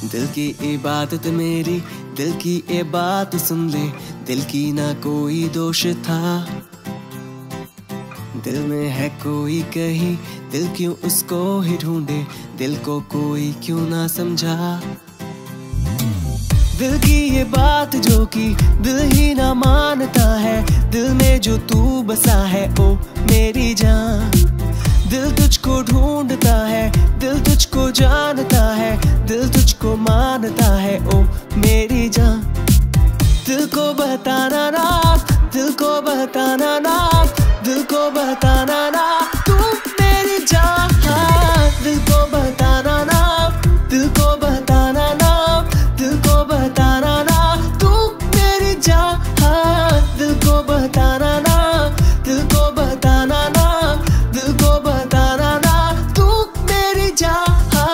दिल की इबादत मेरी, दिल की ये बात सुन ले, दिल की ना कोई दोष था। दिल में है कोई कहीं, दिल क्यों उसको ही ढूंढे, दिल को कोई क्यों ना समझा। दिल की ये बात जो कि दिल ही ना मानता है, दिल में जो तू बसा है ओ मेरी जान। दिल तुझको ढूंढता है, दिल तुझको जानता है, दिल तुझको मानता है ओ मेरी जान। दिल को बताना ना, दिल को बताना ना, दिल को बताना ना तू मेरी जान। दिल को बताना ना, दिल को बताना ना, दिल को बताना ना तू मेरी जान। दिल को बताना ना, दिल को बताना ना, दिल को बताना ना तू मेरी जान।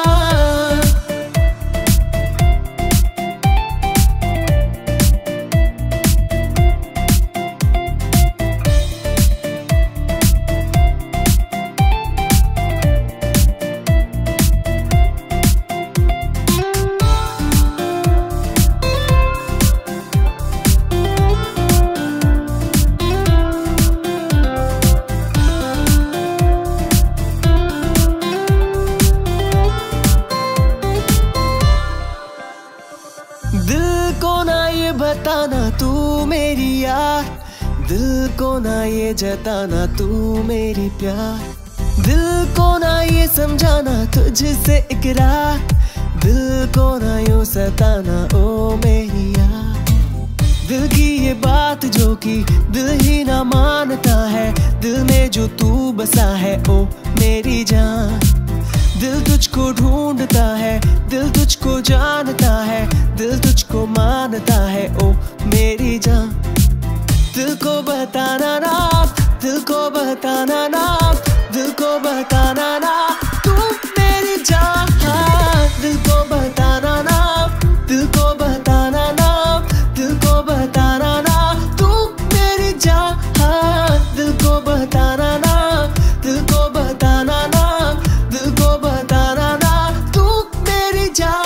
दिल को ना ये बताना तू मेरी यार, दिल को ना ये जताना तू मेरी प्यार। दिल को ना ये समझाना तुझसे इकरार, दिल को ना यूं सताना ओ मेरी यार। दिल की ये बात जो कि दिल ही ना मानता है, दिल में जो तू बसा है ओ मेरी जान। दिल तुझको ढूंढता है, दिल तुझको जानता है, दिल तुझको मानता है ओ मेरी जान। दिल को बताना ना, दिल को बताना ना, दिल को बताना ना तू मेरी जान। दिल को बताना ना, दिल को बताना ना, दिल को बताना ना तू मेरी जान। दिल को बताना ना, दिल को बताना ना, दिल को बताना ना तू मेरी जान।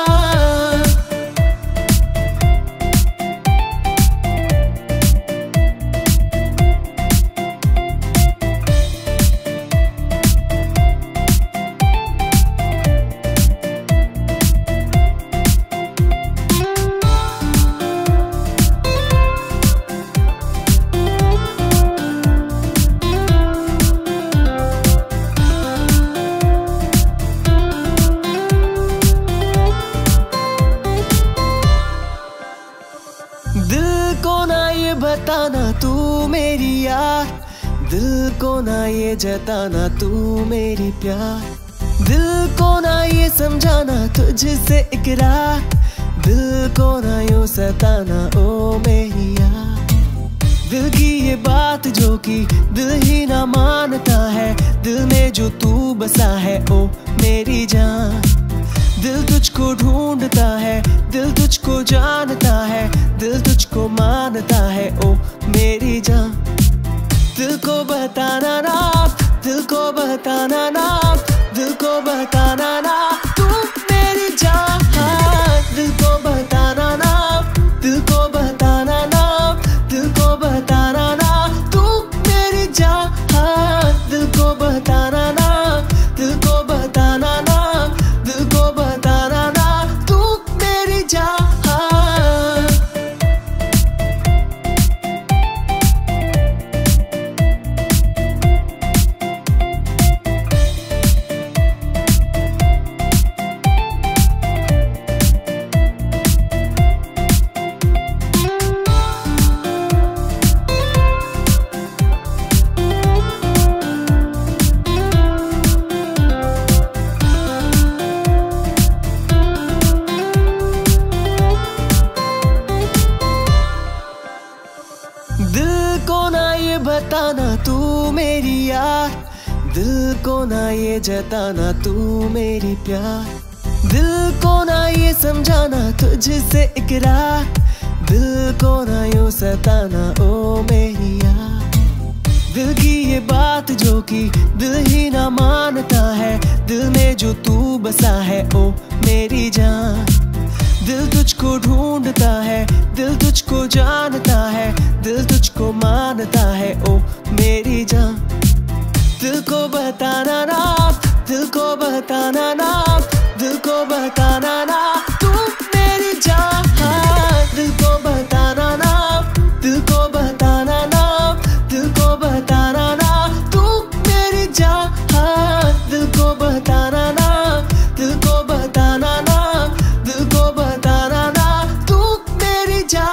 दिल को ना ये बताना तू मेरी यार, दिल को ना ये जताना तू मेरी प्यार। दिल को ना ये समझाना तुझसे इकरार, दिल को ना यूं सताना ओ मेरी यार। दिल की ये बात जो कि दिल ही ना मानता है, दिल में जो तू बसा है ओ मेरी जान। दिल तुझको ढूंढता है, दिल तुझको जानता है, दिल तुझको मानता है ओ मेरी जान। दिल को बताना ना, दिल को बताना ना, दिल को बताना ना तू मेरी जान। दिल को बताना ना, दिल को बताना ना, दिल को बताना ना तू मेरी जान। दिल को बताना ना, दिल को बताना ना, दिल को बताना ना तू मेरी जान। दिल को ना ये बताना तू मेरी यार, दिल को ना ये जताना तू मेरी प्यार। दिल को ना ये समझाना तुझसे इकरार, दिल को ना यूं सताना ओ मेरी यार। दिल की ये बात जो कि दिल ही ना मानता है, दिल में जो तू बसा है ओ मेरी जान। दिल तुझको ढूंढता है, दिल तुझको जानता है, दिल तुझको मानता है ओ मेरी जान। दिल को बताना ना, दिल को बताना ना, दिल को बताना ना तू मेरी जान। दिल को बताना ना, दिल को बताना ना, दिल को बताना ना तू मेरी जान। दिल को बताना ना, दिल को बताना ना, दिल को बताना ना तू मेरी जान।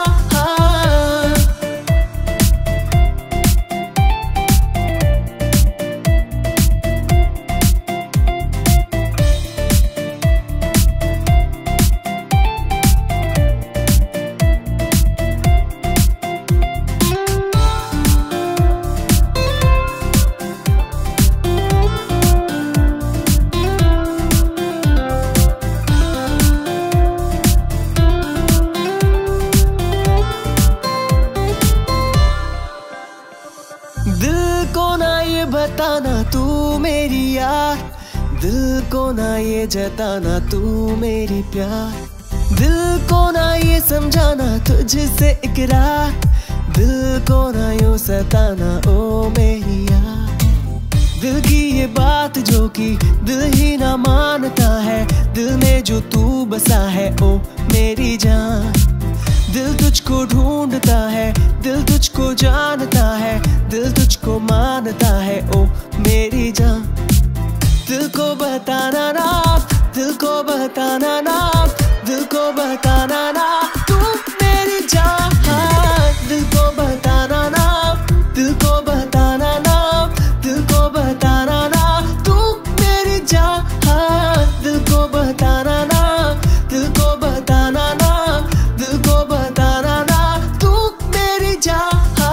दिल को ना ये बताना तू मेरी यार, दिल को ना ये जताना तू मेरी प्यार, दिल को ना ये समझाना तुझसे इकरार, दिल को ना यूं सताना ओ मेरी यार। दिल की ये बात जो कि दिल ही ना मानता है, दिल में जो तू बसा है ओ मेरी जान। दिल तुझको ढूंढता है, दिल तुझको जानता है, दिल तुझको मानता है ओ मेरी जान। दिल को बताना ना, दिल को बताना ना, दिल को बताना ना तू मेरी जान। दिल को बताना ना, दिल को बताना ना, दिल को बताना ना तू मेरी जान। दिल को बताना ना, दिल को बताना ना, दिल को बताना ना तू मेरी जान।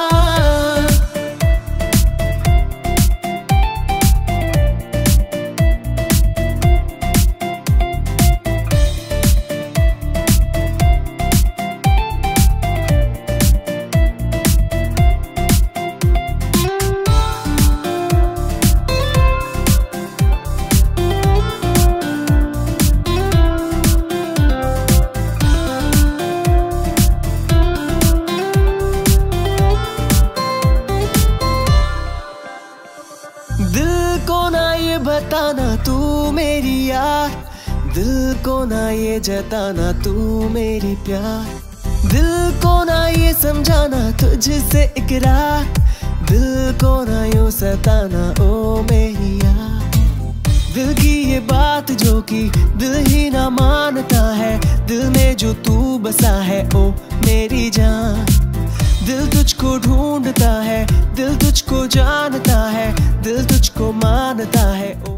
दिल को ना ये बताना तू मेरी यार, दिल को ना ये जताना तू मेरी प्यार, दिल को ना ये समझाना तुझसे इकरार, दिल को ना यूं सताना ओ मेरी यार। दिल की ये बात जो कि दिल ही ना मानता है, दिल में जो तू बसा है ओ मेरी जान। दिल तुझको ढूंढता है, दिल तुझको जानता है, दिल तुझको मानता है।